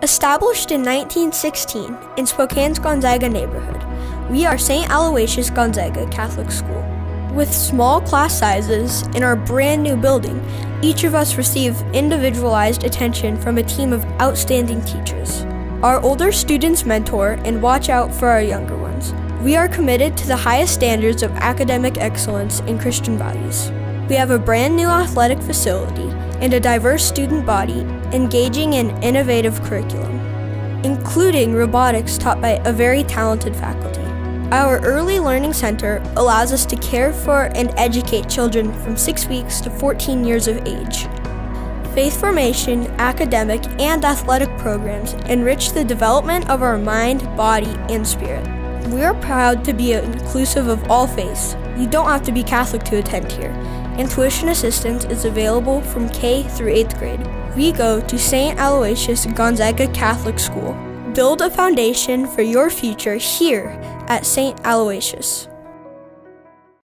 Established in 1916 in Spokane's Gonzaga neighborhood, we are St. Aloysius Gonzaga Catholic School. With small class sizes in our brand new building, each of us receive individualized attention from a team of outstanding teachers. Our older students mentor and watch out for our younger ones. We are committed to the highest standards of academic excellence and Christian values. We have a brand new athletic facility and a diverse student body engaging in innovative curriculum, including robotics taught by a very talented faculty. Our Early Learning Center allows us to care for and educate children from 6 weeks to 14 years of age. Faith formation, academic, and athletic programs enrich the development of our mind, body, and spirit. We are proud to be inclusive of all faiths. You don't have to be Catholic to attend here, and tuition assistance is available from K through 8th grade. We go to St. Aloysius Gonzaga Catholic School. Build a foundation for your future here at St. Aloysius.